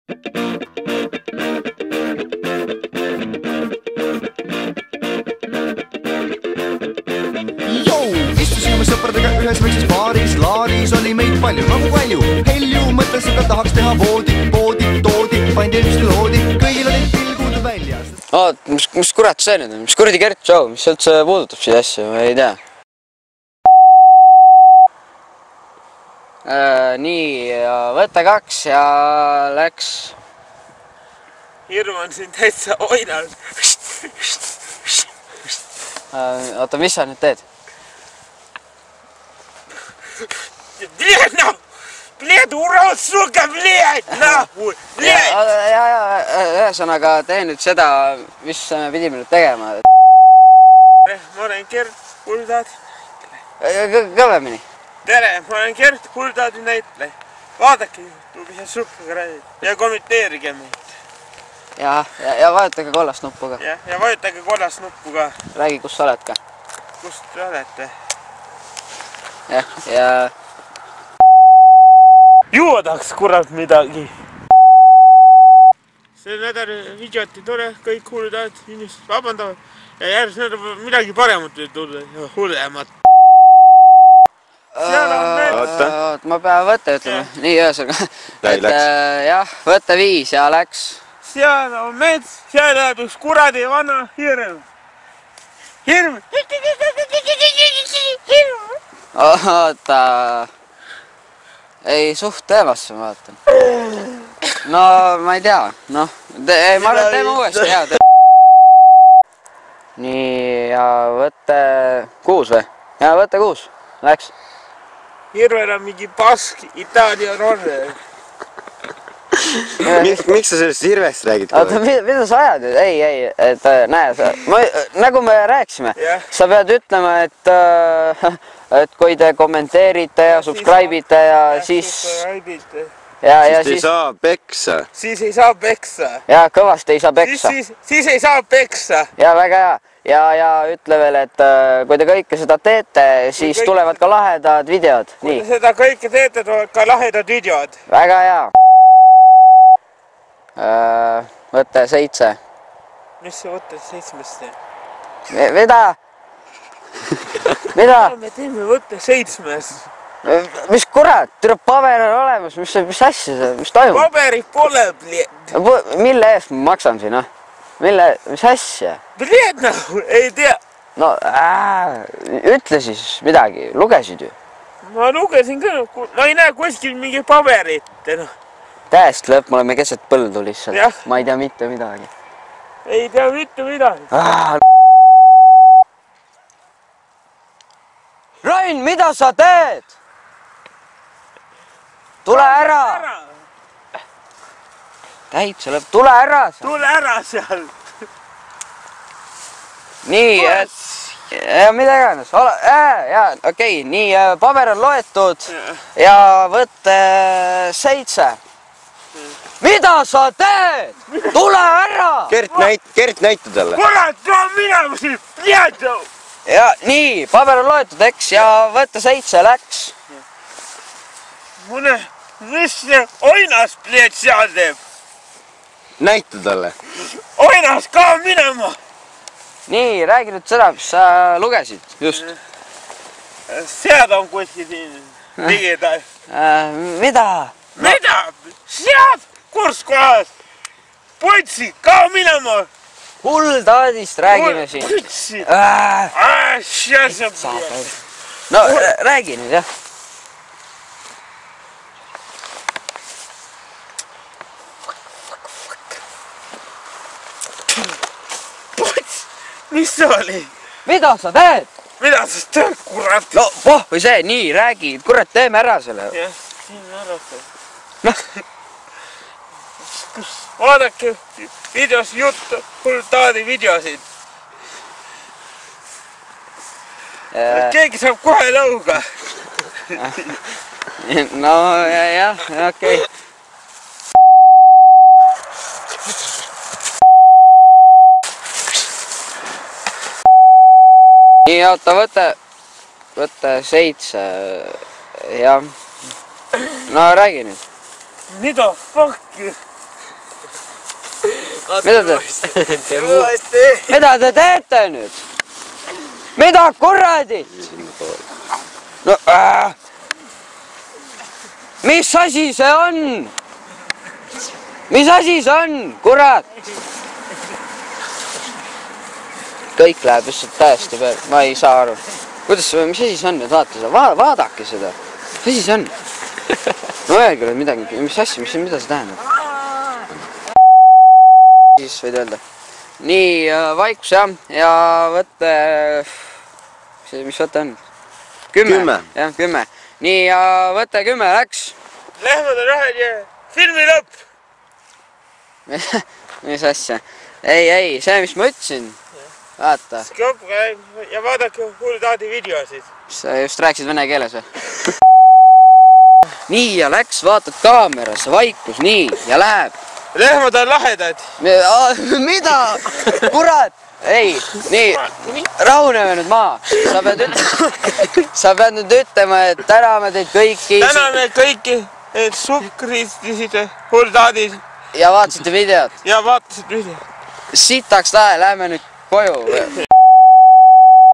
Istusime sõpradega ühes väikses baaris, laadis oli meid palju, nagu palju. Helju mõtles, et ta tahaks teha voodi, toodi, pandi eelmist loodi, kõigil olid pilgud väljas. Mis kurat see nüüd on? Mis kuradi Gert Show? Mis üldse puudutab siin asju? Ma ei tea. Nii, võte 2 ja läks. Hirm on siin täitsa oinal. Oota, mis sa nüüd teed? Блядь, noh! Блядь, urad, suke, блядь, noh! Ühesõnaga, tee nüüd seda, mis me pidime nüüd tegema. Ma olen Gert Kuldad. Kõvemini. Tere, ma olen Gert Kuldad näitleja. Vaadake YouTube'is ja subscribe ja kommenteerige meid. Ja vajutage kollast nuppu ka. Ja vajutage kollast nuppu ka. Räägi, kus sa oled ka. Kust te olete? Ja... Juua tahaks kurat midagi. See nädal videoti tore, kõik Kuldad inimesed vabandavad. Ja järgmine nädal midagi paremat võib tulla ja hullemat. Ma pean võtte ütlema. Nii, ühesõnaga. Jah, võtte 5 ja läks. Seal on mets, seal läheb üks kuradi vana hirm. Hirm! Oota. Ei, suht teemasse ma vaatan. No, ma ei tea. Noh, ma arvan, teeme uuesti, hea. Nii, ja võtte 6 või? Ja võtte 6. Läks. Hirvel on mingi pask Itaalia rolle. Miks sa sellest hirvest räägid? Oota, mida sa ajad? Ei, et näe, nagu me rääkisime, sa pead ütlema, et kui te kommenteerite ja subscribe'ite ja siis... Siis ei saa peksa. Siis ei saa peksa. Ja kõvasti ei saa peksa. Siis ei saa peksa. Ja väga hea. Ja ütle veel, et kui te kõike seda teete, siis tulevad ka lahedad videod. Kui te seda kõike teete, tulevad ka lahedad videod. Väga hea. Võtte 7. Mis see võtte 7-st? Mida? Mida? Me teeme võtte 7-st. Mis kurat? Tuleb paber on olemas. Mis asja see? Mis toimub? Paberi pole, bled. Mille eest ma maksan siin, noh? Mis asja? Bled, noh, ei tea. No, ütle siis midagi. Lugesid ju? Ma lugesin ka, ma ei näe kuskil mingi paberit, noh. Täiesti lõpp, me oleme keset põldu lihtsalt. Ma ei tea mitte midagi. Ei tea mitte midagi. Rain, mida sa teed? Tule ära! Täitsa lõpp, tule ära seal! Tule ära seal! Nii, mida iganes. Okei, nii, paber on loetud ja võtte 7. Mida sa teed? Tule ära! Gert näita talle. Kurat, tule minema siin! Ja nii, paber on loetud, eks, ja võtte 7 läks. Mune, mis see oinas, bled, seal teeb? Näita talle. Oinas ka minema! Nii, räägi nüüd seda, mis sa lugesid, just. Sead on kuskil siin ligidal. Mida? Mida? Sead? Kus kohas? Putsi, ka minema! Kuldadist räägime siin. Putsi! No, räägi nüüd, jah. Mis see oli? Mida sa teed? Mida sa teed, kurat? No, või see, nii, räägi. Kurat, teeme ära selle. Jah, teeme ära selle. Vaadake videos juttu, Kuldadi videosid. Keegi saab kohe lõuga. No, jah, okei. Nii, oota, võtte 7, jah. No räägi nüüd. Mida fuck'i? Mida te teete nüüd? Mida kuradi? No, mis asi see on? Mis asi see on? Kurat! Kõik läheb lihtsalt täiesti peale. Ma ei saa aru. Kuidas, mis asi see on nüüd? Vaata seda. Vaadake seda. Mis asi see on? No öelge nüüd midagi. Mis asja, mida see tähendab? Siis võid öelda. Nii, vaikus jah. Ja võtte... Mis võte on? 10. Jah, 10. Nii, ja võte 10 läks. Lehmad on rahel ja filmi lõpp. Mis asja? Ei, see mis ma ütlesin. Vaata. Ja vaadake Hulltaadi videosid. Sa just rääkisid vene keeles või? Nii, ja läks, vaatad kaamerasse, vaikus, nii, ja läheb. Lehmad on lahedad. Mida? Kurat! Ei, nii, rahuneme nüüd maa. Sa pead nüüd ütlema, et täname teid kõiki. Täname kõiki, et suhkristisite Hulltaadis. Ja vaatasite videot. Ja vaatasid videot. Sitaks lahe, lähme nüüd koju.